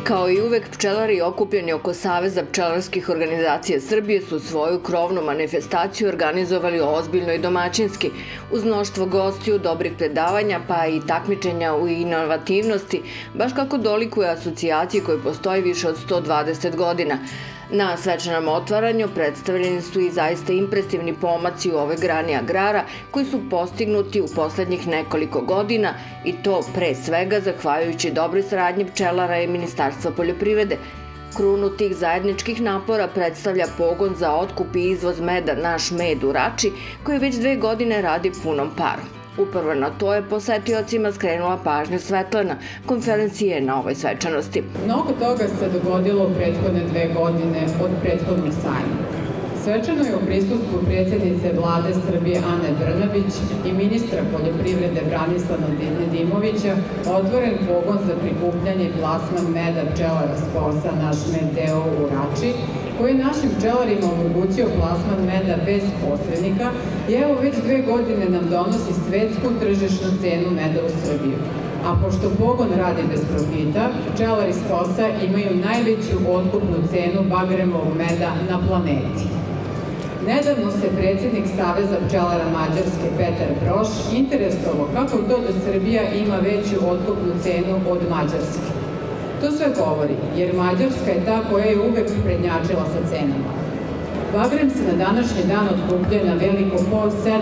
Kao i uvek, pčelari okupljeni oko Saveza pčelarskih organizacija Srbije su svoju krovnu manifestaciju organizovali ozbiljno i domaćinski, uz mnoštvo gostiju, dobrih predavanja, pa i takmičenja u inovativnosti, baš kako dolikuje asocijaciji koji postoji više od 120 godina. Na svečanom otvaranju predstavljeni su i zaista impresivni pomaci u ovoj grani agrara koji su postignuti u poslednjih nekoliko godina i to pre svega zahvaljujući dobroj saradnji pčelara i Ministarstva poljoprivrede. Krunu tih zajedničkih napora predstavlja pogon za otkup i izvoz meda Naš med u Rači koji već 2 godine radi punom parom. Upravo na to je posetiocima skrenula pažnju Svetlana, konferencije na ovoj svečanosti. Mnogo toga se dogodilo u prethodne 2 godine od prethodnog sajma. Svečano je u prisustvu predsjednice Vlade Srbije Ane Brnabić i ministra poljoprivrede Branislava Nedimovića otvoren pogon za prikupljanje i plasman meda pčelara s POS-a Naš med d.o. u Rači, koji je našim pčelarima omogućio plasman meda bez posrednika i evo već 2 godine nam donosi svetsku tržišnu cenu meda u Srbiju. A pošto pogon radi bez profita, pčelari s POS-a imaju najveću otkupnu cenu bagremovog meda na planeti. Nedavno se predsjednik Saveza pčelara Mađarske Petar Broš interesovao kako to da Srbija ima veću otkupnu cenu od Mađarske. To sve govori, jer Mađarska je ta koja je uvek prednjačila sa cenama. Bagrem se na današnji dan otkupljuje na veliko po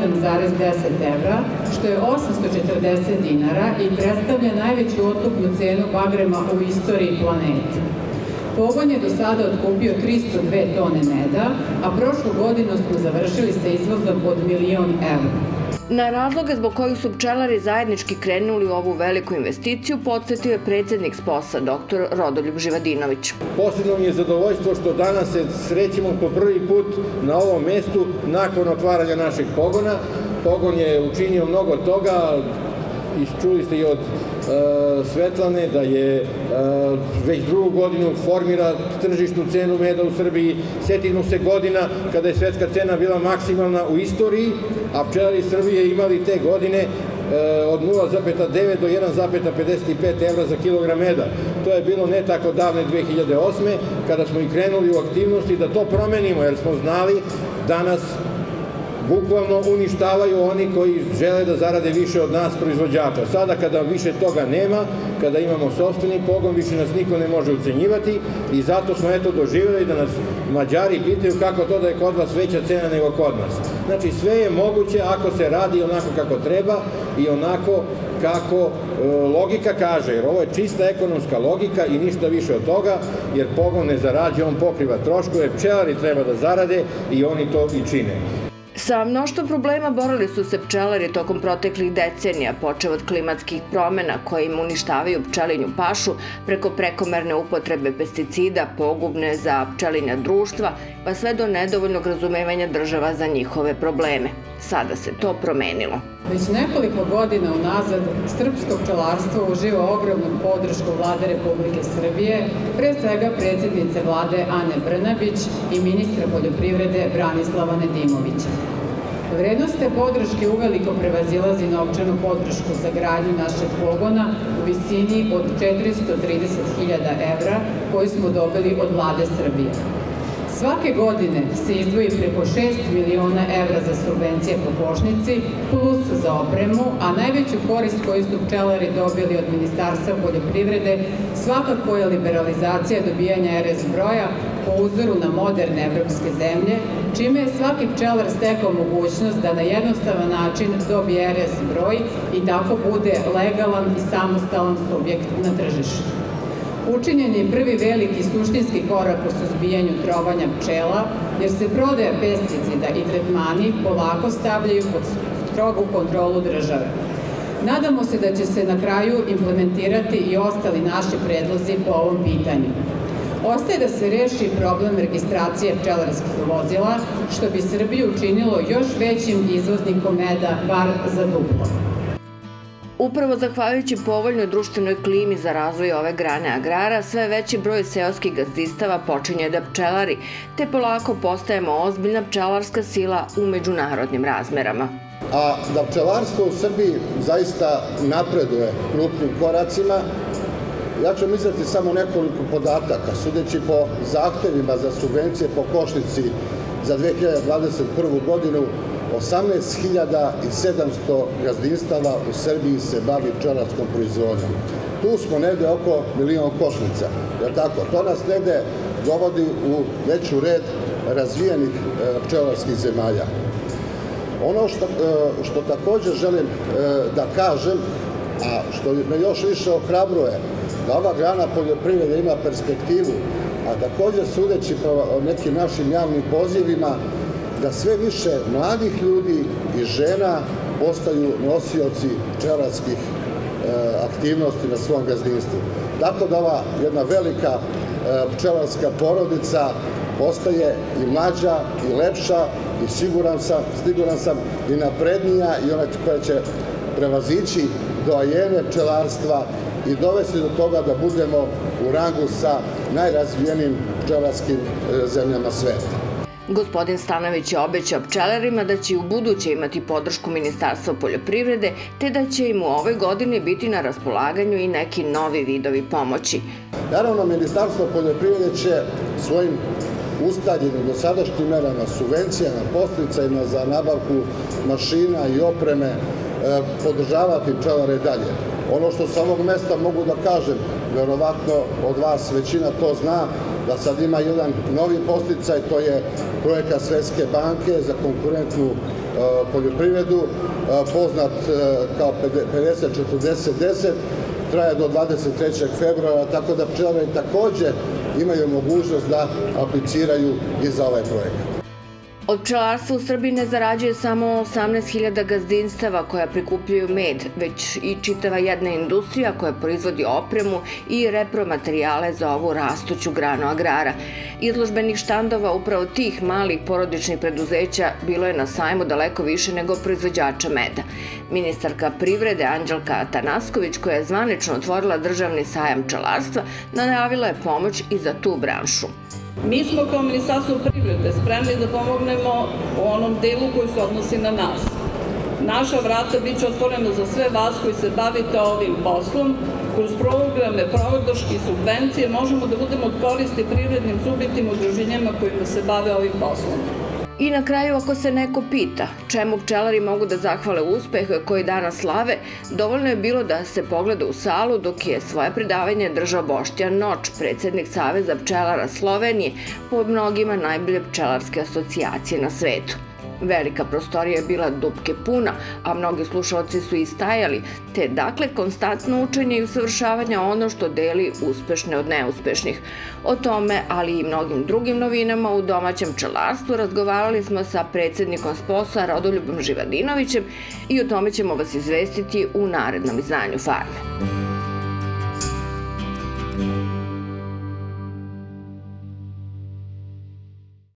7,10 evra, što je 840 dinara i predstavlja najveću otkupnu cenu bagrema u istoriji planete. Pogon je do sada otkupio 302 tone meda, a prošlu godinu smo završili sa izvozom od 1.000.000 evra. Na razloge zbog kojih su pčelari zajednički krenuli u ovu veliku investiciju podsjetio je predsjednik SPOS-a, dr. Rodoljub Živadinović. Posebno mi je zadovoljstvo što danas se srećemo po prvi put na ovom mestu nakon otvaranja našeg pogona. Pogon je učinio mnogo toga, čuli ste i od Svetlane da je već 2. godinu formira tržišnu cenu meda u Srbiji. Sjetimo se godina kada je svetska cena bila maksimalna u istoriji, a pčelari Srbije imali te godine od 0,9 do 1,55 evra za kilogram meda. To je bilo ne tako davne 2008. kada smo i krenuli u aktivnosti da to promenimo, jer smo znali da nas bukvalno uništavaju oni koji žele da zarade više od nas proizvođača. Sada kada više toga nema, kada imamo sopstveni pogon, više nas niko ne može ucenjivati i zato smo eto doživjeli da nas Mađari pitaju kako to da je kod vas veća cena nego kod nas. Znači sve je moguće ako se radi onako kako treba i onako kako logika kaže, jer ovo je čista ekonomska logika i ništa više od toga, jer pogon ne zarađuje, on pokriva troškove, pčelari treba da zarade i oni to i čine. Sa mnoštvo problema borili su se pčelari tokom proteklih decenija, počev od klimatskih promjena koje im uništavaju pčelinju pašu, preko prekomerne upotrebe pesticida, pogubne za pčelinja društva, pa sve do nedovoljnog razumevanja država za njihove probleme. Sada se to promenilo. Već nekoliko godina unazad srpsko pčelarstvo uživa ogromnu podršku Vlade Republike Srbije, pre svega predsjednice Vlade Ane Brnabić i ministra poljoprivrede Branislava Nedimovića. Vrednost te podrške uveliko prevazilazi novčanu podršku za gradnju našeg pogona u visini od 430.000 evra koju smo dobili od Vlade Srbije. Svake godine se izdvoji preko 6 miliona evra za subvencije po košnici, plus za opremu, a najveću korist koju su pčelari dobili od Ministarstva poljoprivrede svakako je liberalizacija dobijanja RS broja po uzoru na moderne evropske zemlje, čime je svaki pčelar stekao mogućnost da na jednostavan način dobije RS broj i tako bude legalan i samostalan subjekt na tržištu. Učinjen je prvi veliki suštinski korak u suzbijanju trovanja pčela, jer se prodaja pesticida i tretmani polako stavljaju pod strogu kontrolu države. Nadamo se da će se na kraju implementirati i ostali naši predlozi po ovom pitanju. Ostaje da se reši problem registracije pčelarskih vozila, što bi Srbiju učinilo još većim izvoznikom meda, bar za duplo. Upravo zahvaljujući povoljnoj društvenoj klimi za razvoj ove grane agrara, sve veći broj seoskih gazdistava počinje da pčelari, te polako postajemo ozbiljna pčelarska sila u međunarodnim razmerama. A da pčelarstvo u Srbiji zaista napreduje krupnim koracima, Ja ću izneti samo nekoliko podataka. Sudeći po zahtevima za subvencije po košnici za 2021. godinu, 18.700 gazdinstava u Srbiji se bavi pčelarskom proizvodnjom. Tu smo negde oko 1.000.000 košnica. To nas negde dovodi u veću red razvijenih pčelarskih zemalja. Ono što također želim da kažem, a što me još više ohrabruje, da ova grana poljoprivrede ima perspektivu, a također sudeći po nekim našim javnim pozivima, da sve više mladih ljudi i žena postaju nosioci pčelarskih aktivnosti na svom gazdinstvu. Tako da ova jedna velika pčelarska porodica postaje i mlađa i lepša i siguran sam i naprednija i ona koja će prevazići doajene pčelarstva i dovesti do toga da budemo u rangu sa najrazvijenijim pčelarskim zemljama sveta. Gospodin Stanović je obećao pčelarima da će u buduće imati podršku Ministarstva poljoprivrede, te da će im u ovoj godini biti na raspolaganju i neki novi vidovi pomoći. Naravno, Ministarstvo poljoprivrede će svojim ustaljenim dosadašnjim merama, subvencijama, podsticajima za nabavku mašina i opreme podržavati pčelare dalje. Ono što sa ovog mesta mogu da kažem, verovatno od vas većina to zna, da sad ima jedan novi podsticaj, to je projekat Svetske banke za konkurentnu poljoprivredu, poznat kao 50-40-10, traje do 23. februara, tako da pčelari također imaju mogućnost da apliciraju i za ovaj projekat. Od pčelarstva u Srbiji ne zarađuje samo 18.000 gazdinstava koja prikupljaju med, već i čitava jedna industrija koja proizvodi opremu i repromaterijale za ovu rastuću granu agrara. Izložbenih štandova upravo tih malih porodičnih preduzeća bilo je na sajmu daleko više nego proizvođača meda. Ministarka privrede Anđelka Atanasković, koja je zvanično otvorila državni sajam pčelarstva, najavila je pomoć i za tu branšu. Mi smo kao Ministarstvo privrede spremni da pomognemo u onom delu koji se odnosi na nas. Naša vrata bit će otvorena za sve vas koji se bavite ovim poslom. Kroz programe, podrške i subvencije možemo da budemo od koristi privrednim subjektima, udruženjima kojima se bave ovim poslom. I na kraju, ako se neko pita čemu pčelari mogu da zahvale uspeh koji danas slave, dovoljno je bilo da se pogleda u salu dok je svoje predavanje držao Boštjan Noč, predsjednik Saveza pčelara Slovenije, po mnogima najbolje pčelarske asocijacije na svetu. Velika prostorija je bila dupke puna, a mnogi slušalci su i stajali, te dakle konstantno učenje i usavršavanje ono što deli uspešne od neuspešnih. O tome, ali i mnogim drugim novinama u domaćem pčelarstvu razgovarali smo sa predsjednikom SPOS-a Rodoljubom Živadinovićem i o tome ćemo vas izvestiti u narednom izdanju Farme.